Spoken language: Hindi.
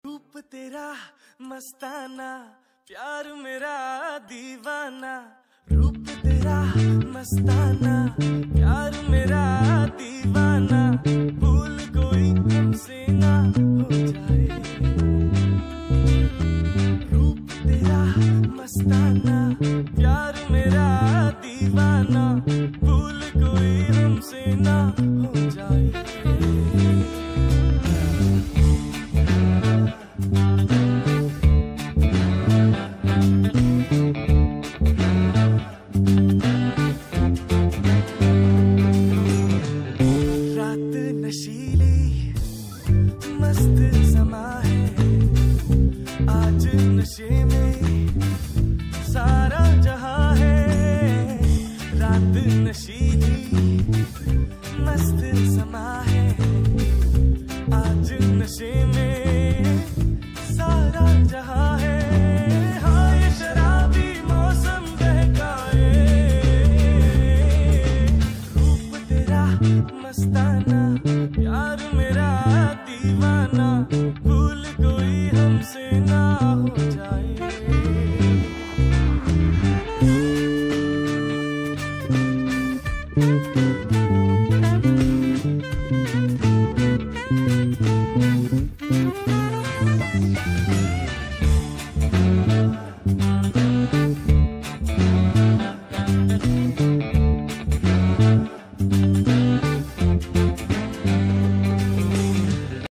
रूप तेरा मस्ताना, प्यार मेरा दीवाना। रूप तेरा मस्ताना, प्यार मेरा दीवाना। भूल कोई हमसे ना हो जाए। रूप तेरा मस्ताना, प्यार मेरा दीवाना। भूल कोई हमसे ना हो जाए। नशीली मस्त समा है, आज नशे में सारा जहां है। रात नशीली मस्त समा है, आज नशे में सारा जहां है। हाँ ये शराबी मौसम बहकाए। रूप तेरा मस्ताना, प्यार मेरा दीवाना।